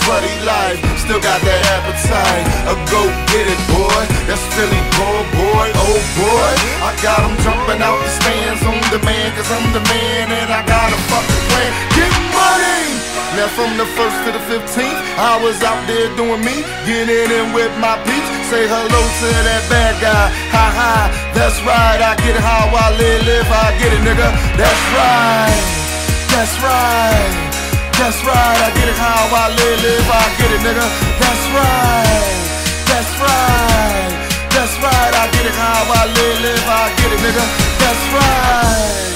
buddy life. Still got that appetite. Go get it, boy. That's Philly boy, oh boy. I got 'em jumping out the stands on demand, 'cause I'm the man and I got a fucking plan. Get money! Now from the 1st to the 15th, I was out there doing me, getting in with my peeps. Say hello to that bad guy, ha ha, that's right. I get it how I live, I get it, nigga. That's right, that's right, that's right. I get it how I live, I get it, nigga. That's right, that's right, that's right. I get it how I live, I get it, nigga. That's right.